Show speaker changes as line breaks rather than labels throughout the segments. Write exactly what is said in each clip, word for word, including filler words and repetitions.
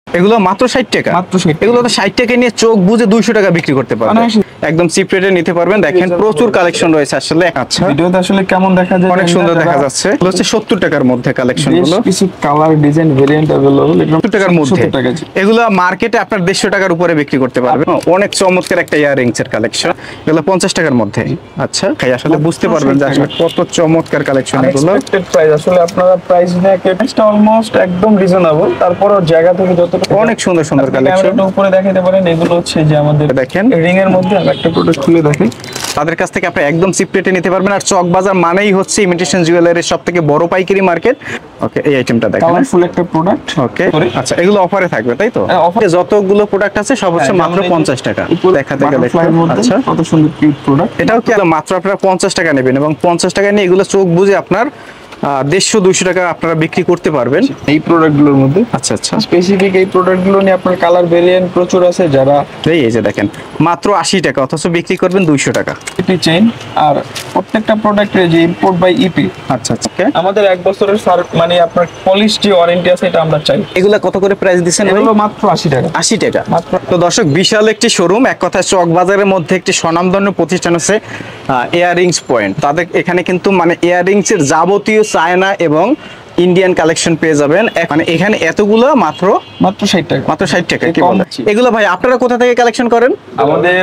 এগুলো মাত্র ষাট টাকা।
মাত্র ষাট।
এগুলো তো ষাট টাকা নিয়ে চোখ বুঝে দুইশো টাকা বিক্রি করতে পারবেন, একদম চিপ রেটে নিতে পারবেন। দেখেন প্রচুর কালেকশন রয়েছে আসলে। আচ্ছা,
ভিডিওতে আসলে কেমন দেখা যায়,
অনেক সুন্দর দেখা যাচ্ছে। এগুলো হচ্ছে সত্তর টাকার মধ্যে কালেকশন গুলো,
কিছু কালার ডিজাইন ভেরিয়েন্ট अवेलेबल
সত্তর টাকার মধ্যে। এগুলো মার্কেটে আপনার দেড়শো টাকার উপরে বিক্রি করতে পারবেন। অনেক চমৎকার একটা ইয়াররিংস এর কালেকশন, এগুলো পঞ্চাশ টাকার মধ্যে। আচ্ছা, খাই আসলে বুঝতে পারবেন যে আসলে কত চমৎকার কালেকশন এগুলো।
এক্সপেক্টেড প্রাইস আসলে আপনারা প্রাইস নিয়ে প্রাইসটা অলমোস্ট একদম রিজনেবল, তারপরও জায়গা থেকে যতটুকু
অনেক সুন্দর সুন্দর কালেকশন
এটা উপরে দেখাতে পারেন। এগুলো হচ্ছে যে আমাদের
দেখেন
রিং এর মধ্যে আমি একটা প্রোডাক্ট খুলে দেখাই,
তাদের কাছ থেকে আপনি একদম চিপ রেটে নিতে পারবেন। আর চক বাজার মানেই হচ্ছে ইমিটেশন জুয়েলারির সবথেকে বড় পাইকারি মার্কেট। ওকে, এই আইটেমটা দেখেন,
কালারফুল একটা প্রোডাক্ট।
ওকে, আচ্ছা, এগুলো অফারে থাকবে তাই তো?
অফারে
যতগুলো প্রোডাক্ট আছে সব হচ্ছে মাত্র পঞ্চাশ টাকা। দেখাতে গেলে
আচ্ছা, কত সুন্দর কিউট প্রোডাক্ট।
এটাও কি মাত্র আপনারা পঞ্চাশ টাকা নেবেন এবং পঞ্চাশ টাকা নিয়ে এগুলো চোখ বুঝে আপনার দেড়শো দুইশো টাকা আপনারা বিক্রি করতে পারবেন
এই প্রোডাক্টগুলোর মধ্যে।
আচ্ছা আচ্ছা,
স্পেসিফিক এই প্রোডাক্টগুলো নিয়ে আপনার কালার ভেরিয়েন্ট প্রচুর আছে। যারা
এই যে দেখেন মাত্র আশি টাকা, অথচ বিক্রি করবেন দুইশো টাকা।
এটি চেইন, আর প্রত্যেকটা প্রোডাক্টের যে ইম্পোর্ট বাই ইপি।
আচ্ছা আচ্ছা,
আমাদের এক বছরের মানে আপনার পলিশ যে ওয়ারেন্টি আছে এটা আমরা চাই।
এগুলা কত করে প্রাইস দিচ্ছেন?
এগুলো মাত্র আশি টাকা।
আশি টাকা
মাত্র।
তো দর্শক, বিশাল একটি শোরুম, এক কথায় চক বাজারের মধ্যে একটি স্বনামধন্য প্রতিষ্ঠান আছে ইয়াররিংস পয়েন্ট। তাদের এখানে কিন্তু মানে ইয়াররিংস এর যাবতীয় চায়না এবং ইন্ডিয়ান কালেকশন পেয়ে যাবেন। মানে এখানে এতগুলো মাত্র
মাত্র ষাট টাকা।
মাত্র ষাট টাকা। কি বলেন? এগুলো ভাই আপনারা কোথা থেকে কালেকশন করেন?
আমাদের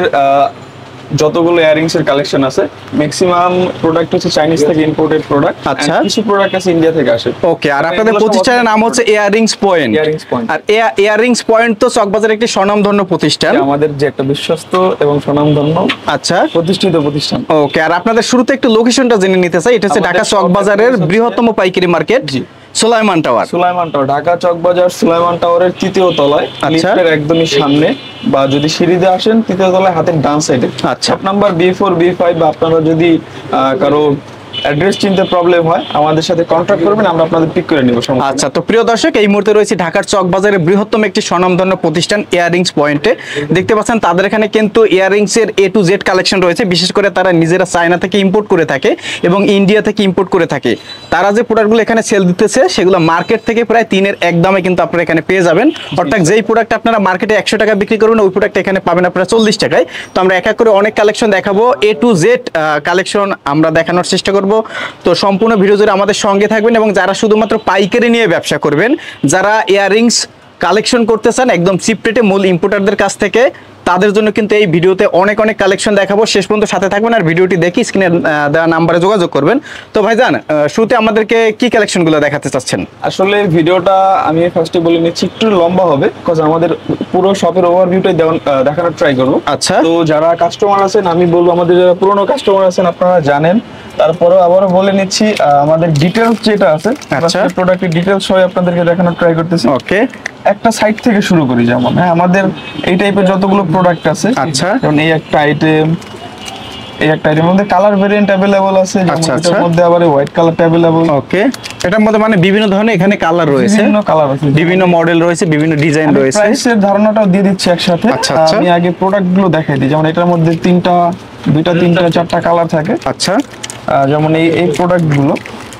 যতগুলো ইয়াররিংস এর কালেকশন আছে ম্যাক্সিমাম প্রোডাক্ট হচ্ছে চাইনিজ থেকে ইম্পোর্টেড প্রোডাক্ট।
আচ্ছা,
কিছু প্রোডাক্ট আছে ইন্ডিয়া থেকে আসে।
ওকে, আর আপনাদের প্রতিষ্ঠানের নাম হচ্ছে ইয়াররিংস পয়েন্ট।
Earrings point.
আর ইয়াররিংস পয়েন্ট তো চকবাজারের একটি স্বনামধন্য প্রতিষ্ঠান,
আমাদের যে একটা বিশ্বস্ত এবং স্বনামধন্য
আচ্ছা
প্রতিষ্ঠিত প্রতিষ্ঠান।
ওকে, আর আপনাদের শুরুতে একটু লোকেশনটা জেনে নিতে চাই। এটা হচ্ছে ঢাকা চকবাজারের বৃহত্তম পাইকারি market Sulaiman tower.
Sulaiman tower, Dhaka Chawkbazar Sulaiman টাওয়ারের তৃতীয় তলায়, লিফটের একদমই সামনে, বা যদি সিঁড়িতে আসেন তৃতীয় তলায় হাতের ডান সাইডে।
আচ্ছা,
number B four B five. বা আপনারা যদি কারো অ্যাড্রেস চিনতে প্রবলেম হয় আমাদের সাথে কন্টাক্ট করবেন, আমরা আপনাদের পিক করে নিব।
আচ্ছা, তো প্রিয় দর্শক, এই মুহূর্তে রয়েছে ঢাকার চকবাজারের বৃহত্তম একটি স্বনামধন্য প্রতিষ্ঠান ইয়াররিংস পয়েন্টে। দেখতে পাচ্ছেন তাদের এখানে কিন্তু ইয়াররিংস এর এ টু জেড কালেকশন রয়েছে। বিশেষ করে তারা নিজেরা চায়না থেকে ইম্পোর্ট করে থাকে এবং ইন্ডিয়া থেকে ইম্পোর্ট করে থাকে। তারা যে প্রোডাক্টগুলো এখানে সেল দিতেছে সেগুলো মার্কেট থেকে প্রায় তিনের এক দামে কিন্তু আপনারা এখানে পেয়ে যাবেন। অর্থাৎ যেই প্রোডাক্ট আপনারা মার্কেটে একশো টাকা বিক্রি করবেন ওই প্রোডাক্ট এখানে পাবেন আপনারা চল্লিশ টাকায়। তো আমরা এক এক করে অনেক কালেকশন দেখাবো, এ টু জেড কালেকশন আমরা দেখানোর চেষ্টা করব। তো সম্পূর্ণ ভিডিও জুড়ে আমাদের সঙ্গে থাকবেন এবং যারা শুধুমাত্র পাইকারি নিয়ে ব্যবসা করবেন, যারা ইয়াররিংস কালেকশন করতে চান একদম চিপ রেটে মূল ইম্পোর্টারদের কাছ থেকে, তাদের জন্য কিন্তু এই ভিডিওতে অনেক অনেক কালেকশন দেখাবো। শেষ পর্যন্ত সাথে থাকবেন আর ভিডিওটি দেখি স্ক্রিনে দেওয়া নাম্বারে যোগাযোগ করবেন। তো ভাইজান, শুরুতে আমাদেরকে কি কালেকশনগুলো দেখাতে চাচ্ছেন?
আসলে ভিডিওটা আমি ফার্স্টে বলে নিচ্ছি একটু লম্বা হবে, বিকজ আমাদের পুরো শপের ওভারভিউটাই দেখানোর ট্রাই করব।
আচ্ছা,
তো যারা কাস্টমার আছেন, আমি বলবো আমাদের যারা পুরনো কাস্টমার আছেন আপনারা জানেন, তারপরেও আবারও বলে নিচ্ছি আমাদের ডিটেইলস যেটা আছে,
আচ্ছা,
প্রোডাক্টের ডিটেইলস সহ আপনাদেরকে দেখানোর ট্রাই করতেছি।
ওকে,
একটা সাইড থেকে শুরু করি। যেমন হ্যাঁ, আমাদের এই টাইপের যতগুলো প্রোডাক্ট আছে,
আচ্ছা,
যেমন এই একটা আইটেম, এই একটা আইটেমের মধ্যে কালার ভেরিয়েন্ট अवेलेबल আছে, যেমন এটার মধ্যে আবার হোয়াইট কালারটা अवेलेबल।
ওকে, এটার মধ্যে মানে বিভিন্ন ধরনের এখানে কালার রয়েছে,
বিভিন্ন কালার আছে,
বিভিন্ন মডেল রয়েছে, বিভিন্ন ডিজাইন রয়েছে।
প্রাইসের ধারণাটাও দিয়ে দিচ্ছি একসাথে। আমি আগে প্রোডাক্টগুলো দেখাই দিই। যেমন এটার মধ্যে তিনটা দুইটা তিনটা চারটা কালার থাকে।
আচ্ছা,
যেমন এই এই প্রোডাক্টগুলো,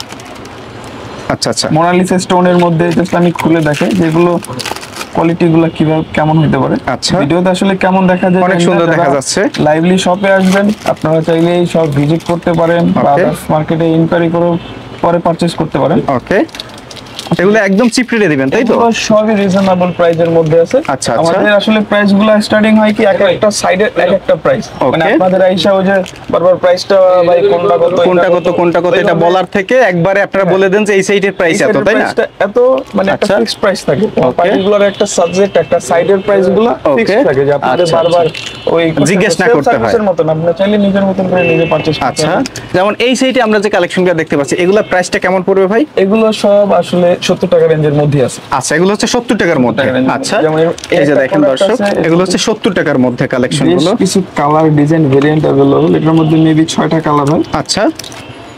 আচ্ছা আচ্ছা,
মোনালিসা স্টোনের মধ্যে জাস্ট আমি খুলে দেখাই যেগুলো কোয়ালিটিগুলো কিভাবে কেমন হতে পারে।
আচ্ছা,
ভিডিওতে আসলে কেমন দেখা যায়,
অনেক সুন্দর দেখা যাচ্ছে।
লাইভলি শপে আসবেন, আপনারা চাইলে এই সব ভিজিট করতে পারেন বা মার্কেটে ইনকোয়ারি করে পরে পারচেজ করতে পারেন।
ওকে, এগুলো একদম চিপ রেটে দিবেন তাই তো?
সবই রিজনেবল প্রাইসের মধ্যে আছে।
আচ্ছা,
আমাদের আসলে প্রাইসগুলো স্টার্টিং হয় কি এক একটা সাইডের এক একটা প্রাইস, মানে আপনাদের আইসা ওই যে বারবার প্রাইসটা ভাই কোনটা কত
কোনটা কত কোনটা কত এটা বলার থেকে একবারে আপনারা বলে দেন যে এই সাইডের প্রাইস এত, তাই না?
এত মানে একটা ফিক্সড প্রাইস থাকে। পার্টিকুলার একটা সাবজেক্ট একটা সাইডের প্রাইসগুলো ফিক্সড থাকে, যে আপনাদের বারবার ওই
জিজ্ঞেস না করতে হয়।
এর মত আপনি চাইলে নিজের মতন করে নিজে পারচেজ করতে।
আচ্ছা, যেমন এই সাইডে আমরা যে কালেকশনগুলো দেখতে পাচ্ছি এগুলোর প্রাইসটা কেমন পড়বে ভাই?
এগুলো সব আসলে সত্তর টাকা রেঞ্জের মধ্যে আছে।
আচ্ছা, এগুলো হচ্ছে সত্তর টাকার মধ্যে। আচ্ছা, এই যে দেখেন দর্শক, এগুলো হচ্ছে সত্তর টাকার মধ্যে কালেকশনগুলো।
কিছু কালার ডিজাইন ভেরিয়েন্ট अवेलेबल, এটার মধ্যে মেবি ছয়টা কালার হয়।
আচ্ছা,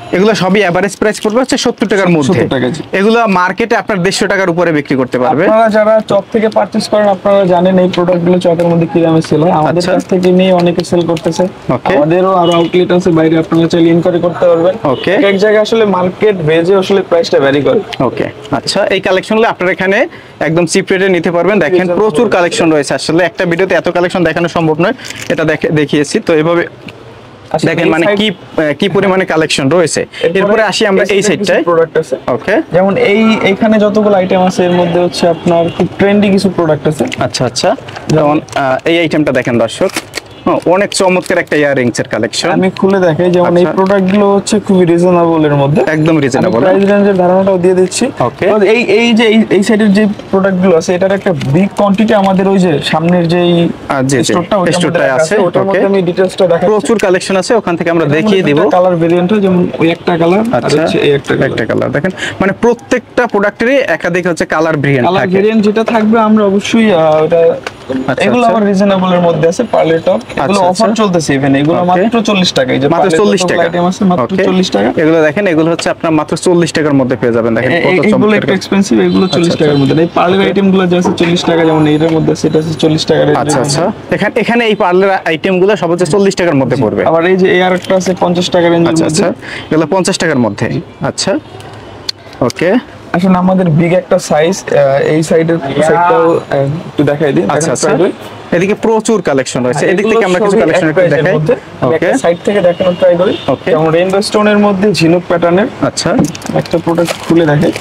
এগুলো সবই এভারেজ প্রাইস পড়বে হচ্ছে সত্তর টাকার মধ্যে।
সত্তর টাকা।
এগুলো মার্কেটে আপনার দেড়শো টাকার উপরে বিক্রি করতে পারবে।
আপনারা যারা চক থেকে পারচেজ করেন আপনারা জানেন এই প্রোডাক্টগুলো চকের মধ্যে কি দামে সেল হয়, আমাদের কাছ থেকে নিয়ে অনেকে সেল করতেছে। আমাদেরও আরো আউটলেট আছে বাইরে, আপনারা চাইলে ইনকোয়ারি করতে পারবেন।
ওকে,
এক জায়গায় আসলে মার্কেট বেজে আসলে প্রাইসটা ভ্যারি করে।
ওকে, আচ্ছা এই কালেকশনগুলো আপনারা এখানে একদম চিপ রেটে নিতে পারবেন। দেখেন প্রচুর কালেকশন রয়েছে, আসলে একটা ভিডিওতে এত কালেকশন দেখানো সম্ভব নয়, এটা দেখিয়েছি তো এভাবে দেখেন মানে কি কি পরিমাণে কালেকশন রয়েছে। এরপরে আসি আমরা এই সাইডটায়
প্রোডাক্ট আছে।
ওকে,
যেমন এই এইখানে যতগুলো আইটেম আছে এর মধ্যে হচ্ছে আপনার খুব ট্রেন্ডি কিছু প্রোডাক্ট আছে।
আচ্ছা আচ্ছা, যেমন এই আইটেমটা দেখেন দর্শক, অনেক চমৎকার একটা ইয়াররিংস এর কালেকশন।
আমি খুলে দেখাই, যেমন এই প্রোডাক্টগুলো হচ্ছে খুবই রিজনেবল এর মধ্যে,
একদম রিজনেবল
প্রাইস রেঞ্জের ধারণাটাও দিয়ে দিচ্ছি।
ওকে,
এই এই যে এই সাইডের যে প্রোডাক্টগুলো আছে এটার একটা বিগ কোয়ান্টিটি আমাদের ওই যে সামনের যেই স্টোরটা ওটা আছে, ওটার মধ্যে আমি ডিটেইলসটা দেখাচ্ছি।
প্রচুর কালেকশন আছে, ওখান থেকে আমরা দেখিয়ে দিব।
কালার ভেরিয়েন্ট যেমন ওই একটা কালার আর হচ্ছে এই একটা
একটা কালার দেখেন, মানে প্রত্যেকটা প্রোডাক্টেরই একাধিক হচ্ছে কালার ভেরিয়েন্ট থাকে।
কালার ভেরিয়েন্ট যেটা থাকবে আমরা অবশ্যই ওটা, এগুলো আবার রিজনেবল এর মধ্যে আছে। পার্লের টপ এগুলো অফার চলতেছে, ইভেন এগুলো মাত্র চল্লিশ টাকা। এই যে
মাত্র চল্লিশ টাকা
আইটেম আছে মাত্র চল্লিশ টাকা।
এগুলো দেখেন, এগুলো হচ্ছে আপনার মাত্র চল্লিশ টাকার মধ্যে পেয়ে যাবেন। দেখেন কত চমৎকার,
এগুলো একটু এক্সপেন্সিভ, এগুলো চল্লিশ টাকার মধ্যে। এই পার্লের আইটেমগুলো যে আছে চল্লিশ টাকা, যেমন এর মধ্যে সেটা আছে চল্লিশ টাকা।
আচ্ছা আচ্ছা, এখানে এখানে এই পার্লের আইটেমগুলো সব হচ্ছে চল্লিশ টাকার মধ্যে পড়বে।
আবার এই যে এই আরেকটা আছে পঞ্চাশ টাকা রেঞ্জের মধ্যে।
আচ্ছা, এগুলো পঞ্চাশ টাকার মধ্যে। আচ্ছা, ওকে,
আসলে আমাদের বিগ একটা সাইজ, এই সাইডের সাইডটাও একটু দেখাই দিই।
আচ্ছা আচ্ছা, এদিকে প্রচুর কালেকশন রয়েছে, এদিক থেকে আমরা কিছু কালেকশন একটু দেখাই।
ওকে, সাইড থেকে দেখানোর ট্রাই করি। যেমন রেইনবো স্টোনের মধ্যে ঝিনুক প্যাটার্নের
আচ্ছা
একটা প্রোডাক্ট খুলে দেখাই।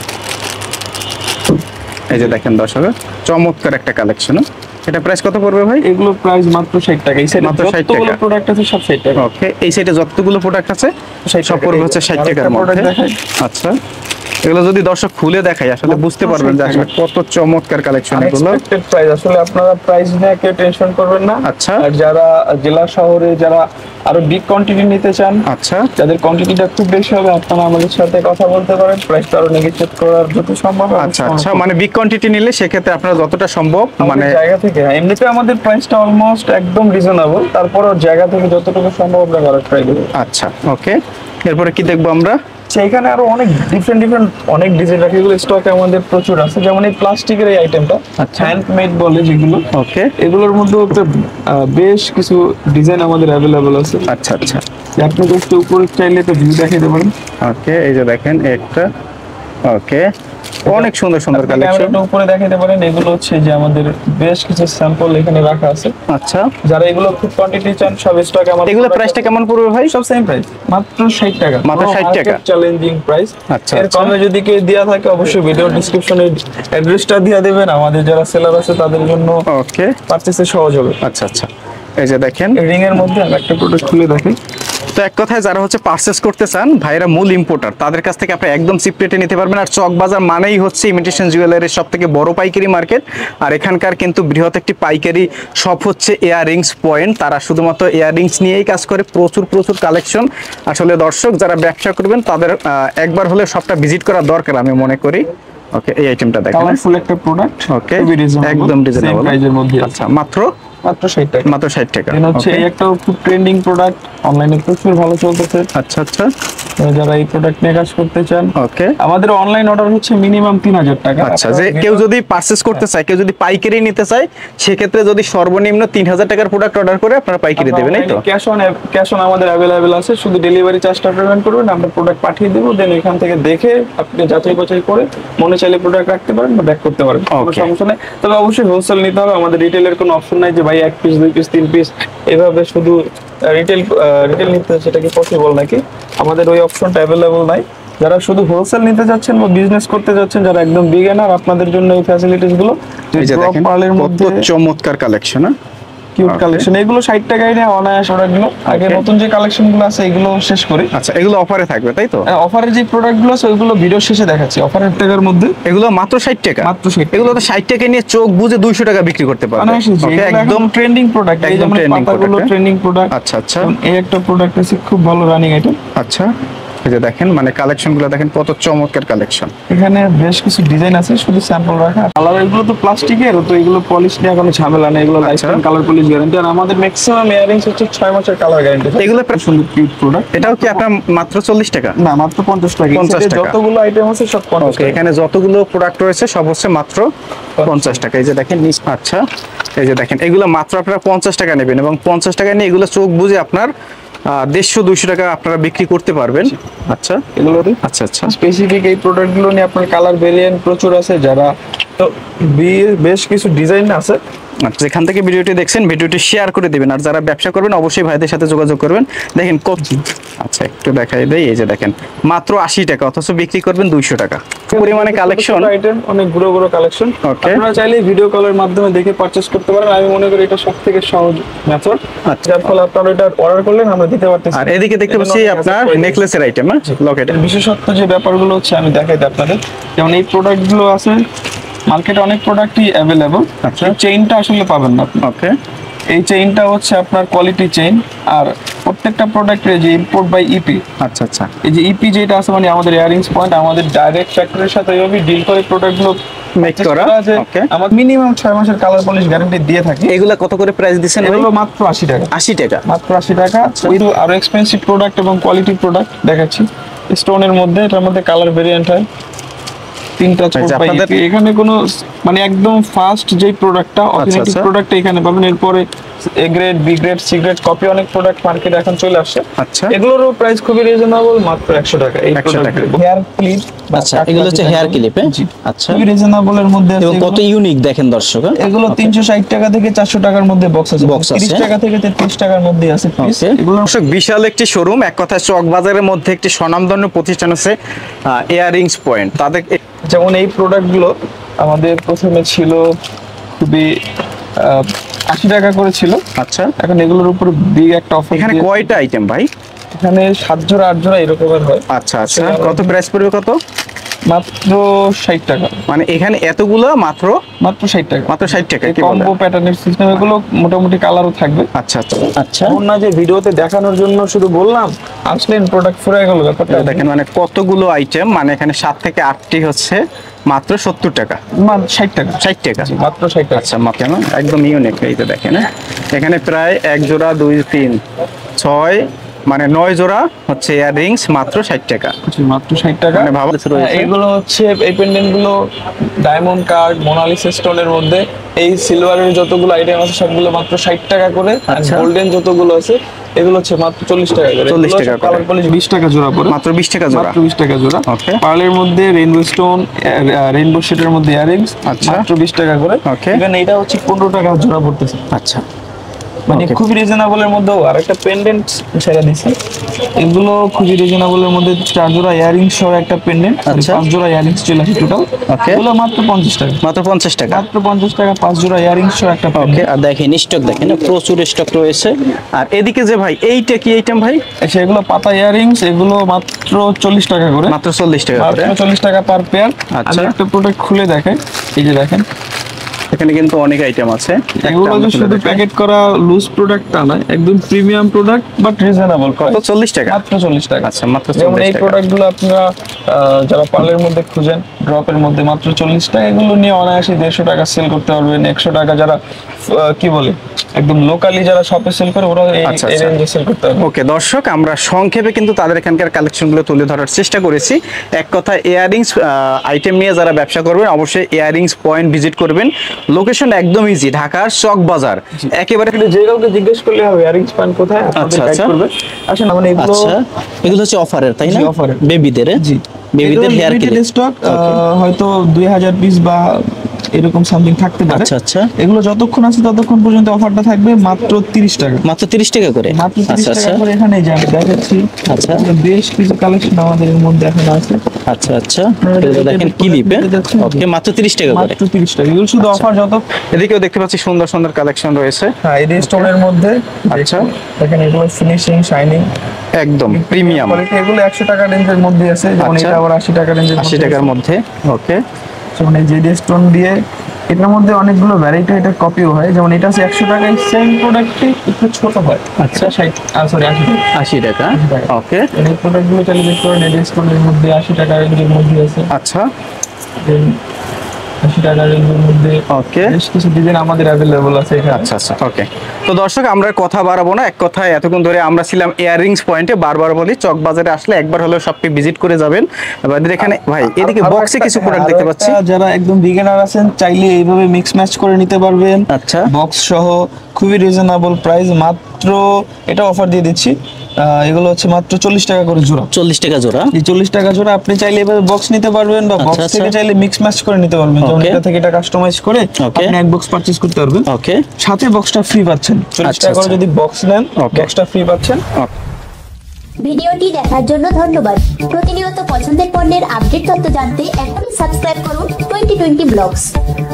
এই যে দেখেন দর্শক, চমৎকার একটা কালেকশন। এটা প্রাইস কত পড়বে ভাই?
এগুলো প্রাইস মাত্র ষাট টাকা। এই সাইডে
মাত্র ষাট টাকা
প্রোডাক্ট আছে সব ষাট টাকা।
ওকে, এই সাইডে যতগুলো প্রোডাক্ট আছে সব পড়বে হচ্ছে ষাট টাকার মধ্যে। আচ্ছা, এগুলো যদি দর্শক খুলে দেখাই আসলে বুঝতে পারবেন যে আসলে কত চমৎকার কালেকশন এগুলো।
এক্সপেক্টেড প্রাইস, আসলে আপনারা প্রাইস নিয়ে কেউ টেনশন করবেন না।
আচ্ছা,
আর যারা জেলা শহরে যারা আরো বিগ কোয়ান্টিটি নিতে চান,
আচ্ছা
যাদের কোয়ান্টিটিটা খুব বেশি হবে, আপনারা আমাদের সাথে কথা বলতে পারেন, প্রাইসটা আরো নেগোশিয়েট করার যত সম্ভব।
আচ্ছা আচ্ছা, মানে বিগ কোয়ান্টিটি নিলে সেক্ষেত্রে আপনারা যতটা সম্ভব মানে
জায়গা থেকে, এমনিতে আমাদের প্রাইসটা অলমোস্ট একদম রিজনেবল, তারপরও জায়গা থেকে যতটুকু সম্ভব আমরা করার ট্রাই করব।
আচ্ছা, ওকে, এরপরে কি দেখবো আমরা?
সেইখানে আরো অনেক ডিফারেন্ট ডিফারেন্ট অনেক ডিজাইন রাখা, এগুলো স্টকে আমাদের প্রচুর আছে। যেমন এই প্লাস্টিকের এই আইটেমটা হ্যান্ডমেড বলে যেগুলো,
ওকে,
এগুলোর মধ্যে বেশ কিছু ডিজাইন আমাদের অ্যাভেলেবল আছে।
আচ্ছা আচ্ছা,
আপনি জাস্ট উপরে চাইলে তো ভিউ দেখাইতে পারেন।
ওকে, এই যে দেখেন একটা, ওকে, অনেক সুন্দর সুন্দর কালেকশন
উপরে দেখাইতে পারেন। এগুলো হচ্ছে যে আমাদের বেশ কিছু স্যাম্পল এখানে রাখা আছে।
আচ্ছা,
যারা এগুলো খুব কোয়ান্টিটি চান সব স্টকে আমাদের।
এগুলো প্রাইসটা কেমন পড়বে ভাই?
সব সেম প্রাইস, মাত্র ষাট টাকা।
মাত্র ষাট টাকা,
চ্যালেঞ্জিং প্রাইস।
আচ্ছা,
এর কমে যদি কেউ দেয়া থাকে অবশ্যই ভিডিও ডেসক্রিপশনে অ্যাড্রেসটা দিয়ে দেবেন, আমাদের যারা সেলার আছে তাদের জন্য
ওকে
পারচেজে সহজ হবে।
আচ্ছা আচ্ছা, এই যে দেখেন
রিং এর মধ্যে আমি একটা প্রোডাক্ট খুলে দেখেন।
তো এক কথায় যারা হচ্ছে পারচেজ করতে চান, ভাইরা মূল ইম্পোর্টার, তাদের কাছ থেকে আপনি একদম চিপ রেটে নিতে পারবেন। আর চক বাজার মানেই হচ্ছে ইমিটেশন জুয়েলারির সব থেকে বড় পাইকারি মার্কেট। আর এখানকার কিন্তু বৃহৎ একটি পাইকারি শপ হচ্ছে ইয়াররিংস পয়েন্ট। তারা শুধুমাত্র ইয়াররিংস নিয়েই কাজ করে, প্রচুর প্রচুর কালেকশন। আসলে দর্শক যারা ব্যবসা করবেন তাদের একবার হলে সবটা ভিজিট করা দরকার আমি মনে করি। ওকে, এই আইটেমটা দেখেন,
কালারফুল একটা প্রোডাক্ট।
ওকে, একদম রিজনেবল
প্রাইসের মধ্যে।
আচ্ছা, মাত্র
মাত্র ষাট টাকা।
মাত্র ষাট টাকা।
দেন হচ্ছে এই একটা খুব ট্রেন্ডিং প্রোডাক্ট, অনলাইনে প্রচুর ভালো চলতেছে।
আচ্ছা আচ্ছা,
যারা এই প্রোডাক্ট নিয়ে কাজ করতে চান,
ওকে,
আমাদের অনলাইন অর্ডার হচ্ছে মিনিমাম তিন হাজার টাকা।
আচ্ছা, যে কেউ যদি পারচেজ করতে চায়, কেউ যদি পাইকারি নিতে চায়, সেক্ষেত্রে যদি সর্বনিম্ন তিন হাজার টাকার প্রোডাক্ট অর্ডার করে আপনারা পাইকারি দেবেন, এই তো?
ক্যাশ অন ক্যাশ অন আমাদের অ্যাভেলেবেল আছে, শুধু ডেলিভারি চার্জটা পেমেন্ট করবেন, আমরা প্রোডাক্ট পাঠিয়ে দেবো। দেন এখান থেকে দেখে আপনি যাচাই বাছাই করে মনে চাইলে প্রোডাক্ট রাখতে পারেন বা ব্যাক করতে পারেন, কোনো সমস্যা নেই। তবে অবশ্যই হোলসেল নিতে হবে, আমাদের রিটেলের কোনো অপশন নাই যে ভাই এক পিস দুই পিস তিন পিস এভাবে শুধু রিটেল রিটেল নিতে, সেটা কি পসিবল নাকি? আমাদের ওই অপশনটা অ্যাভেলেবল নাই। যারা শুধু হোলসেল নিতে যাচ্ছেন বা বিজনেস করতে যাচ্ছেন, যারা একদম বিগিনার, আপনাদের জন্য এই ফ্যাসিলিটিস গুলো।
এই যে দেখেন কত চমৎকার কালেকশন,
কিউট কালেকশন। এগুলো ষাট টাকায় নিয়ে অনায়াস অর্ডার গুলো। আগে নতুন যে কালেকশন গুলো আছে এগুলো শেষ করি।
আচ্ছা, এগুলো অফারে থাকবে তাই তো?
অফারের যে প্রোডাক্ট গুলো আছে ওইগুলো ভিডিও শেষে দেখাচ্ছি। অফারের টাকার মধ্যে
এগুলো মাত্র ষাট টাকা,
মাত্র ষাট।
এগুলো তো ষাট টাকা নিয়ে চোখ বুজে দুইশো টাকা বিক্রি করতে পারবে।
ওকে, একদম ট্রেন্ডিং প্রোডাক্ট, একদম ট্রেন্ডিং প্রোডাক্ট।
Trending product. আচ্ছা আচ্ছা,
এই একটা প্রোডাক্ট আছে খুব ভালো রানিং আইটেম।
আচ্ছা, এই যে দেখেন মানে কালেকশন গুলো দেখেন কত চমৎকার কালেকশন।
এখানে বেশ কিছু ডিজাইন আছে, শুধু স্যাম্পল রাখা। কালার এগুলো তো প্লাস্টিকের, তো এগুলো পলিশ নিয়ে কোনো ঝামেলা নেই, এগুলো lifetime colour polish guarantee. আর আমাদের ম্যাক্সিমাম ইয়ারিংস হচ্ছে ছয় মাসের কালার গ্যারান্টি।
এগুলো
সুন্দর কিউট প্রোডাক্ট।
এটাও কি আপনার মাত্র চল্লিশ টাকা?
না, মাত্র পঞ্চাশ টাকা।
পঞ্চাশ টাকা
যতগুলো আইটেম আছে সব পঞ্চাশ টাকা।
এখানে যতগুলো প্রোডাক্ট রয়েছে সব হচ্ছে মাত্র পঞ্চাশ টাকা। এই যে দেখেন, আচ্ছা এই যে দেখেন এগুলো মাত্র আপনারা পঞ্চাশ টাকা নেবেন এবং পঞ্চাশ টাকা নিয়ে এগুলো চোখ বুঝে আপনার দেড়শো দুইশো টাকা আপনারা বিক্রি করতে পারবেন। আচ্ছা
এগুলো
আচ্ছা আচ্ছা
স্পেসিফিক এই প্রোডাক্টগুলো নিয়ে আপনার কালার ভেরিয়েন্ট প্রচুর আছে, যারা তো বেশ কিছু ডিজাইন আছে।
আচ্ছা, যেখান থেকে ভিডিওটি দেখছেন ভিডিওটি শেয়ার করে দিবেন, আর যারা ব্যবসা করবেন অবশ্যই ভাইদের সাথে যোগাযোগ করবেন। দেখেন কত, আচ্ছা একটু দেখাই দেই। এই যে দেখেন মাত্র আশি টাকা, অথচ বিক্রি করবেন দুইশো টাকা। পরিমাণে কালেকশন,
আইটেম অনেক বড় বড় কালেকশন।
ওকে,
আপনারা চাইলে ভিডিও কলের মাধ্যমে দেখে পারচেজ করতে পারেন। আমি মনে করি এটা সবথেকে সহজ মেথড, যার ফলে আপনারা এটা অর্ডার করলেন আমরা দিতে পারতেছি।
আর এদিকে দেখতে পাচ্ছি আপনার নেকলেসের আইটেম, হ্যাঁ লকেট।
বিশেষত্ব যে ব্যাপারগুলো হচ্ছে আমি দেখাই আপনাদের, যেমন এই প্রোডাক্টগুলো আছে মার্কেটে অনেক প্রোডাক্টই অ্যাভেলেবল।
আচ্ছা,
চেইনটা আসলে পাবেন না।
ওকে,
এই চেইনটা হচ্ছে আপনার কোয়ালিটি চেইন, আর প্রত্যেকটা প্রোডাক্টের যে ইম্পোর্ট বাই ইপি।
আচ্ছা আচ্ছা,
এই যে ইপি যেটা আছে মানে আমাদের ইয়ারিংস পয়েন্ট আমাদের ডাইরেক্ট ফ্যাক্টরির সাথে এইভাবে ডিল করে প্রোডাক্টগুলো
মেক করা। ওকে,
আমরা মিনিমাম ছয় মাসের কালার পলিশ গ্যারান্টি দিয়ে থাকি।
এগুলা কত করে প্রাইস দিচ্ছেন?
এগুলো মাত্র আশি টাকা।
আশি টাকা,
মাত্র আশি টাকা। উইথ আরো এক্সপেন্সিভ প্রোডাক্ট এবং কোয়ালিটি প্রোডাক্ট দেখাচ্ছি। স্টোনের মধ্যে, এটার মধ্যে কালার ভেরিয়েন্ট হয় তিনটা। এখানে কোনো মানে একদম ফার্স্ট যে প্রোডাক্টটা অথেন্টিক প্রোডাক্ট এখানে পাবেন। এরপরে A grade, B grade, C grade copy অনেক প্রোডাক্ট মার্কেটে এখন চলে আসছে।
আচ্ছা,
এগুলোরও প্রাইস খুবই রিজনেবল, মাত্র একশো টাকা। এই প্রোডাক্ট হেয়ার ক্লিপ,
আচ্ছা এগুলো হচ্ছে হেয়ার ক্লিপ। আচ্ছা,
খুবই রিজনেবল এর মধ্যে আছে।
এবং কত ইউনিক দেখেন দর্শক।
এগুলো তিনশো ষাট টাকা থেকে চারশো টাকার মধ্যে বক্স আছে, বক্স আছে ত্রিশ টাকা থেকে তেত্রিশ টাকার মধ্যে আছে পিস।
এগুলো দর্শক বিশাল একটি শোরুম, এক কথায় চক বাজারের মধ্যে একটি স্বনামধন্য প্রতিষ্ঠান আছে ইয়ারিংস পয়েন্ট। তাদের
যেমন এই প্রোডাক্টগুলো আমাদের প্রথমে ছিল খুবই আশি টাকা করে ছিল।
আচ্ছা,
এখন এগুলোর উপর বিগ একটা অফার।
এখানে কয়টা আইটেম ভাই?
এখানে সাত জোড়া আট জোড়া এরকমের হয়।
আচ্ছা আচ্ছা, কত প্রাইস পড়বে? কত?
মাত্র ষাট টাকা।
মানে এখানে এতগুলো মাত্র
মাত্র ষাট টাকা,
মাত্র ষাট টাকা।
কম্বো প্যাটার্নের সিস্টেম, এগুলো মোটামুটি কালারও থাকবে।
আচ্ছা আচ্ছা আচ্ছা,
না যে ভিডিওতে দেখানোর জন্য শুধু বললাম, আসলেন প্রোডাক্ট ফুরাই গেল ব্যাপারটা।
দেখেন মানে কতগুলো আইটেম, মানে এখানে সাত থেকে আটটি হচ্ছে মাত্র সত্তর টাকা,
ষাট টাকা,
ষাট টাকা,
মাত্র ষাট টাকা।
আচ্ছা মাত্র একদম ইউনিক। এই যে দেখেন এখানে প্রায় এক জোড়া, দুই, তিন, ছয়, মানে নয় জোড়া হচ্ছে ইয়াররিংস মাত্র ষাট টাকা।
মাত্র ষাট টাকা।
মানে ভালো রয়েছে।
এগুলো হচ্ছে এই পেন্ডেন্ট গুলো ডায়মন্ড কার্ড, মোনালিসা স্টোনের মধ্যে। এই সিলভারের যতগুলো আইটেম আছে সবগুলো মাত্র ষাট টাকা করে। আর গোল্ডেন যতগুলো আছে এগুলো হচ্ছে মাত্র চল্লিশ টাকা করে।
চল্লিশ টাকা করে।
কালার পলিশ বিশ টাকা জোড়া পড়ে।
মাত্র বিশ টাকা জোড়া।
মাত্র বিশ টাকা জোড়া।
ওকে,
পার্লের মধ্যে রেইনবো স্টোন, রেইনবো শেডের মধ্যে ইয়ারিংস মাত্র বিশ টাকা করে।
ওকে,
ইভেন এটা হচ্ছে পনেরো টাকা জোড়া পড়তেছে।
আচ্ছা,
মানে খুবই রিজনেবল এর মধ্যে। আর একটা পেন্ডেন্ট ছেড়ে দিছি, এগুলো খুবই রিজনেবল এর মধ্যে। চার জোড়া ইয়ারিংস সহ একটা পেন্ডেন্ট, পাঁচ জোড়া ইয়ারিংস চলে আসে টোটাল। এগুলো মাত্র পঞ্চাশ টাকা।
মাত্র পঞ্চাশ টাকা,
মাত্র পঞ্চাশ টাকা, পাঁচ জোড়া ইয়ারিংস সহ একটা।
ওকে, আর দেখেন স্টক দেখেন প্রচুর স্টক রয়েছে। আর এদিকে যে ভাই এইটা কি আইটেম ভাই?
সেগুলো পাতা ইয়ারিংস, এগুলো মাত্র চল্লিশ টাকা করে।
মাত্র চল্লিশ টাকা করে,
মাত্র চল্লিশ টাকা পার পেয়ার।
আচ্ছা,
একটা প্রোডাক্ট খুলে দেখেন, এই যে দেখেন
এখানে কিন্তু অনেক আইটেম আছে।
এগুলো যে শুধু প্যাকেট করা লুজ প্রোডাক্ট তা না, একদম প্রিমিয়াম প্রোডাক্ট বাট রিজনেবল। কত?
চল্লিশ টাকা,
মাত্র চল্লিশ টাকা।
আচ্ছা, মাত্র
যেমন
চল্লিশ
এই
টাকা।
প্রোডাক্টগুলো আপনারা যারা পার্লের মধ্যে খুঁজেন ড্রপের মধ্যে মাত্র চল্লিশ টাকা, এগুলো নিয়ে অনায়াসে দেড়শো টাকা সেল করতে পারবেন। একশো টাকা যারা কি বলে একদম লোকালি যারা শপে সেল করে ওরা এই রেঞ্জে সেল করতে পারবে।
ওকে দর্শক, আমরা সংক্ষেপে কিন্তু তাদের এখানকার কালেকশনগুলো তুলে ধরার চেষ্টা করেছি। এক কথায় ইয়ারিংস আইটেম নিয়ে যারা ব্যবসা করবেন অবশ্যই ইয়ারিংস পয়েন্ট ভিজিট করবেন। লোকেশন একদম ইজি, ঢাকার চক বাজার একেবারে।
যে কাউকে জিজ্ঞেস করলে হবে ইয়ারিংস পয়েন্ট কোথায়,
আচ্ছা আচ্ছা
আসেন। মানে এগুলো
আচ্ছা, এগুলো হচ্ছে অফারের, তাই না?
অফারের,
বেবিদের।
জি,
বেবিদের হেয়ার ক্লিপ
স্টক হয়তো দুই হাজার পিস বা এরকম সামথিং থাকতে পারে।
আচ্ছা আচ্ছা,
এগুলো যতক্ষণ আছে ততক্ষণ পর্যন্ত অফারটা থাকবে মাত্র তিরিশ টাকা।
মাত্র তিরিশ টাকা করে।
মাত্র তিরিশ টাকা করে। এখানে যে আমি দেখাচ্ছি,
আচ্ছা,
বেশ কিছু কালেকশন আমাদের এর মধ্যে এখন আছে।
আচ্ছা আচ্ছা, এগুলো দেখেন ক্লিপে। ওকে, মাত্র তিরিশ টাকা করে।
মাত্র তিরিশ টাকা। এগুলো শুধু অফার। যত
এদিকেও দেখতে পাচ্ছি সুন্দর সুন্দর কালেকশন রয়েছে।
হ্যাঁ, এই স্টোনের মধ্যে। আচ্ছা, দেখেন এগুলো ফিনিশিং শাইনিং
একদম প্রিমিয়াম
কোয়ালিটি। এগুলো একশো টাকা রেঞ্জের মধ্যে আছে, যেমন এটা আবার আশি টাকা রেঞ্জের
আশি টাকার মধ্যে। ওকে,
যেমন এই জেডি স্টোন দিয়ে এটার মধ্যে অনেকগুলো ভ্যারাইটি এটা কপিও হয়, যেমন এটা আছে একশো টাকায় সেম প্রোডাক্টটি একটু ছোট হয়।
আচ্ছা।
ষাট সরি আশি টাকা।
আশি টাকা। ওকে।
এই প্রোডাক্টগুলো চাইলে দেখতে পারেন, এটা ডিসকাউন্টের মধ্যে আশি টাকা রেঞ্জের মধ্যে আছে।
আচ্ছা।
আশি টাকা রেঞ্জের মধ্যে
ওকে।
বেশ কিছু ডিজাইন আমাদের অ্যাভেলেবল আছে এখানে।
আচ্ছা আচ্ছা ওকে। তো দর্শক আমরা কথা বাড়াবো না, এক কথায় এতক্ষণ ধরে আমরা ছিলাম ইয়াররিংস পয়েন্টে। বারবার বলি চক বাজারে আসলে একবার হলেও শপটি ভিজিট করে যাবেন। এবার এখানে ভাই এদিকে
আরো
বক্সে
একটা-
কিছু
হ্যাঁ,
প্রোডাক্ট
আরো
দেখতে
একটা,
পাচ্ছি।
যারা একদম বিগিনার আছেন চাইলে এইভাবে মিক্স ম্যাচ করে নিতে পারবেন।
আচ্ছা।
বক্স সহ খুবই রিজনেবল প্রাইস, মাত্র এটা অফার দিয়ে দিচ্ছি। আহ, এগুলো হচ্ছে মাত্র চল্লিশ টাকা করে জোড়া।
চল্লিশ টাকা জোড়া।
এই চল্লিশ টাকা জোড়া আপনি চাইলে এভাবে বক্স নিতে পারবেন, বা
আচ্ছা,
বক্স
আচ্ছা।
থেকে চাইলে মিক্স ম্যাচ করে নিতে পারবেন। যেমন
Okay.
এটা থেকে এটা কাস্টমাইজ করে
Okay.
আপনি এক বক্স পারচেজ করতে পারবেন।
ওকে।
সাথে বক্সটা ফ্রি পাচ্ছেন। চল্লিশ
আচ্ছা,
টাকা করে
আচ্ছা।
যদি বক্স নেন
Okay.
বক্সটা ফ্রি পাচ্ছেন।
ভিডিওটি দেখার জন্য ধন্যবাদ। প্রতিনিয়ত পছন্দের পণ্যের আপডেট তথ্য জানতে এখনই সাবস্ক্রাইব করুন টোয়েন্টি টোয়েন্টি ব্লগস।